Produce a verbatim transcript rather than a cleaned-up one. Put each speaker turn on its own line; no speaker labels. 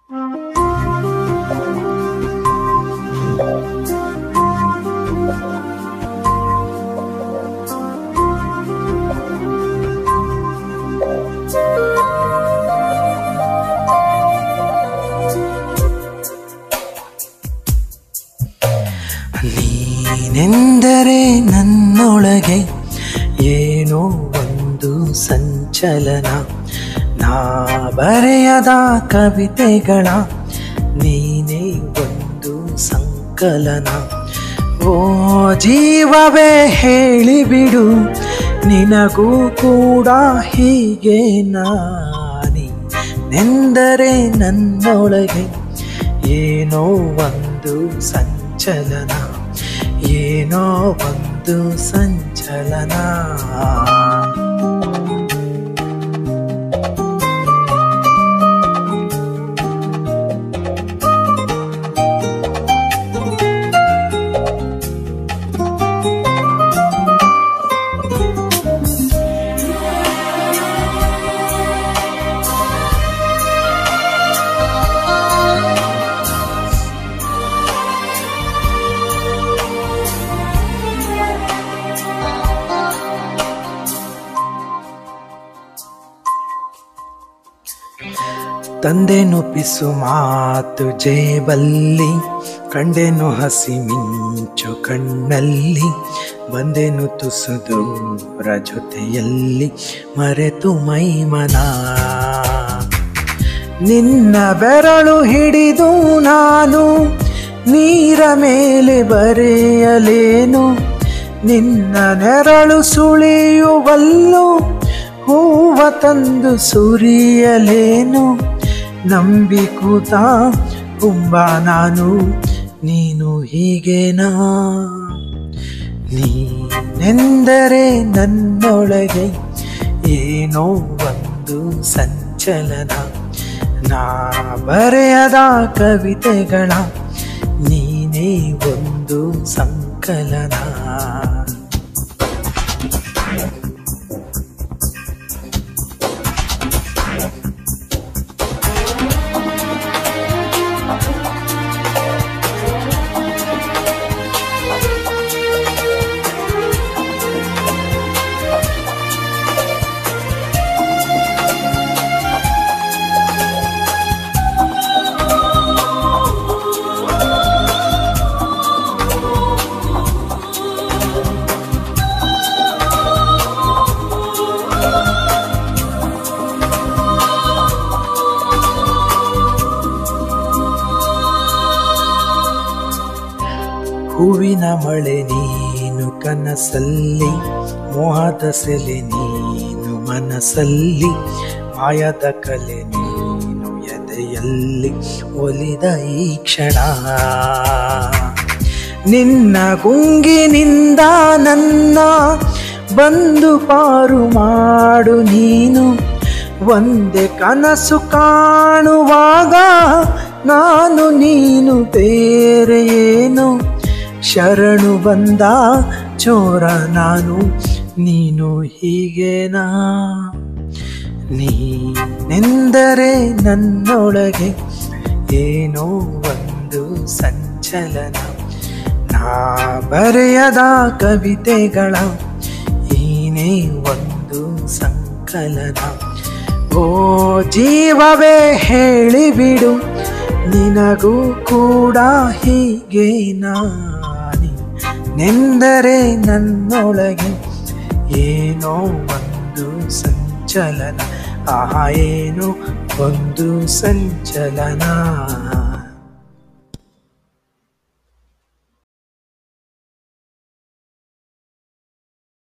ನೀನೆಂದರೆ ನನ್ನೊಳಗೆ ಏನೋ ಒಂದು ಸಂಚಲನ, ನಾ ಬರೆಯದ ಕವಿತೆಗಳ ನೀನೇ ಒಂದು ಸಂಕಲನ. ಓ ಜೀವವೇ ಹೇಳಿಬಿಡು, ನಿನಗೂ ಕೂಡ ಹೀಗೆ ನಾನಿ ನೆಂದರೆ ನನ್ನೊಳಗೆ ಏನೋ ಒಂದು ಸಂಚಲನ, ಏನೋ ಒಂದು ಸಂಚಲನ. ತಂದೆನು ಪಿಸು ಮಾತು ಜೇಬಲ್ಲಿ, ಕಂಡೆನು ಹಸಿ ಮಿಂಚು ಕಣ್ಣಲ್ಲಿ, ಬಂದೆನು ತುಸು ದೂರ ಜೊತೆಯಲ್ಲಿ ಮರೆತು ಮೈಮನ. ನಿನ್ನ ಬೆರಳು ಹಿಡಿದು ನಾನು ನೀರ ಮೇಲೆ ಬರೆಯಲೇನು, ನಿನ್ನ ನೆರಳು ಸುಳಿಯುವಲ್ಲು ಹೂವ ತಂದು ಸುರಿಯಲೇನು. ನಂಬಿ ಕೂತ ಕುಂಬ ನಾನು, ನೀನು ಹೀಗೇನಾ. ನೀನೆಂದರೆ ನನ್ನೊಳಗೆ ಏನೋ ಒಂದು ಸಂಚಲನ, ನಾ ಬರೆಯದ ಕವಿತೆಗಳ ನೀನೇ ಒಂದು ಸಂಕಲನ. ಹೂವಿನ ಮಳೆ ನೀನು ಕನಸಲ್ಲಿ, ಮೋಹದ ಸೆಲೆ ನೀನು ಮನಸ್ಸಲ್ಲಿ, ಮಾಯದ ಕಲೆ ನೀನು ಎದೆಯಲ್ಲಿ ಒಲಿದ ಈ ಕ್ಷಣ. ನಿನ್ನ ಗುಂಗಿನಿಂದ ನನ್ನ ಬಂದು ಪಾರು ಮಾಡು ನೀನು, ಒಂದೇ ಕನಸು ಕಾಣುವಾಗ ನಾನು ನೀನು ಬೇರೆ ಏನು. ಶರಣು ಬಂದ ಚೋರ ನಾನು, ನೀನು ಹೀಗೇನಾ. ನೀನೆಂದರೆ ನನ್ನೊಳಗೆ ಏನೋ ಒಂದು ಸಂಚಲನ, ನಾ ಬರೆಯದ ಕವಿತೆಗಳ ನೀನೇ ಒಂದು ಸಂಕಲನ. ಓ ಜೀವವೇ ಹೇಳಿಬಿಡು, ನಿನಗೂ ಕೂಡ ಹೀಗೆ ನಾನಿ ನೆಂದರೆ ನನ್ನೊಳಗೆ ಏನೋ ಒಂದು ಸಂಚಲನ, ಆಹಾ ಏನೋ ಒಂದು ಸಂಚಲನ.